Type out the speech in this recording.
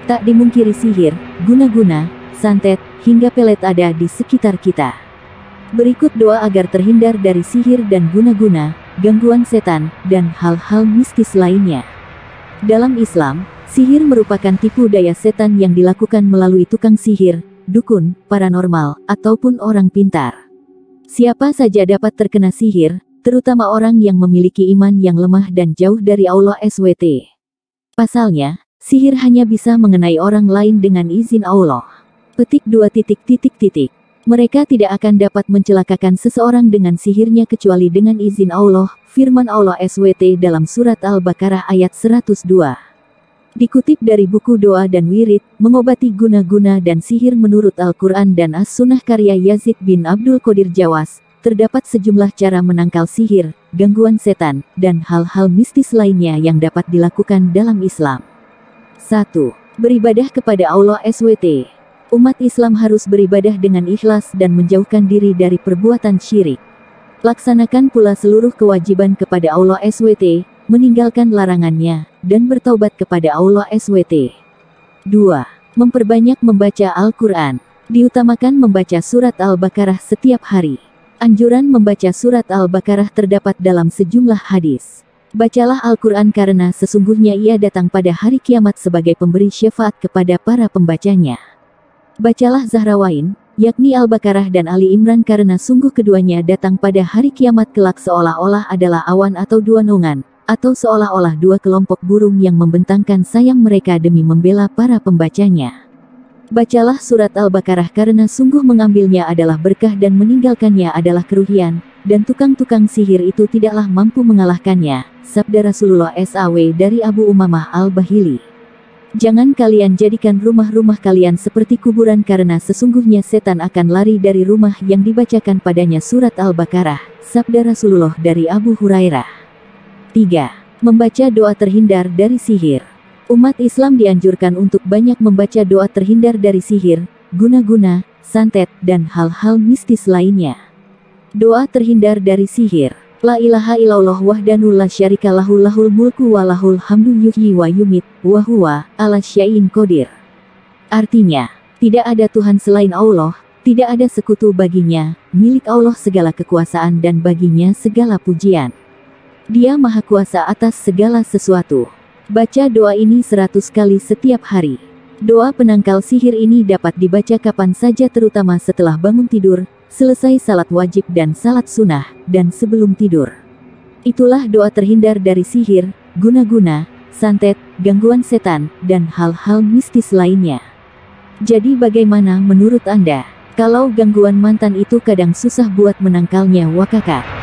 Tak dimungkiri sihir, guna-guna, santet, hingga pelet ada di sekitar kita. Berikut doa agar terhindar dari sihir dan guna-guna, gangguan setan, dan hal-hal mistis lainnya. Dalam Islam, sihir merupakan tipu daya setan yang dilakukan melalui tukang sihir, dukun, paranormal, ataupun orang pintar. Siapa saja dapat terkena sihir, terutama orang yang memiliki iman yang lemah dan jauh dari Allah SWT. Pasalnya, sihir hanya bisa mengenai orang lain dengan izin Allah. Petik 2. Mereka tidak akan dapat mencelakakan seseorang dengan sihirnya kecuali dengan izin Allah, firman Allah SWT dalam surat Al-Baqarah ayat 102. Dikutip dari buku Doa dan Wirid, Mengobati Guna-Guna dan Sihir menurut Al-Quran dan As-Sunnah karya Yazid bin Abdul Qadir Jawas, terdapat sejumlah cara menangkal sihir, gangguan setan, dan hal-hal mistis lainnya yang dapat dilakukan dalam Islam. 1. Beribadah kepada Allah SWT. Umat Islam harus beribadah dengan ikhlas dan menjauhkan diri dari perbuatan syirik. Laksanakan pula seluruh kewajiban kepada Allah SWT, meninggalkan larangannya, dan bertaubat kepada Allah SWT. 2. Memperbanyak membaca Al-Quran. Diutamakan membaca surat Al-Baqarah setiap hari. Anjuran membaca surat Al-Baqarah terdapat dalam sejumlah hadis. Bacalah Al-Quran karena sesungguhnya ia datang pada hari kiamat sebagai pemberi syafaat kepada para pembacanya. Bacalah Zahrawain, yakni Al-Baqarah dan Ali Imran karena sungguh keduanya datang pada hari kiamat kelak seolah-olah adalah awan atau dua naungan, atau seolah-olah dua kelompok burung yang membentangkan sayap mereka demi membela para pembacanya. Bacalah surat Al-Baqarah karena sungguh mengambilnya adalah berkah dan meninggalkannya adalah kerugian, dan tukang-tukang sihir itu tidaklah mampu mengalahkannya, sabda Rasulullah SAW dari Abu Umamah Al-Bahili. Jangan kalian jadikan rumah-rumah kalian seperti kuburan karena sesungguhnya setan akan lari dari rumah yang dibacakan padanya surat Al-Baqarah, sabda Rasulullah dari Abu Hurairah. 3. Membaca doa terhindar dari sihir. Umat Islam dianjurkan untuk banyak membaca doa terhindar dari sihir, guna-guna, santet, dan hal-hal mistis lainnya. Doa terhindar dari sihir. La ilaha illallah wahdahu la syarika lahu lahul mulku wa lahul hamdu yuhyi wa yumit, wa huwa ala syai'in qadir. Artinya, tidak ada Tuhan selain Allah, tidak ada sekutu baginya, milik Allah segala kekuasaan dan baginya segala pujian. Dia maha kuasa atas segala sesuatu. Baca doa ini 100 kali setiap hari. Doa penangkal sihir ini dapat dibaca kapan saja terutama setelah bangun tidur, selesai salat wajib dan salat sunnah, dan sebelum tidur. Itulah doa terhindar dari sihir, guna-guna, santet, gangguan setan, dan hal-hal mistis lainnya. Jadi bagaimana menurut Anda? Kalau gangguan mantan itu kadang susah buat menangkalnya, wakakak?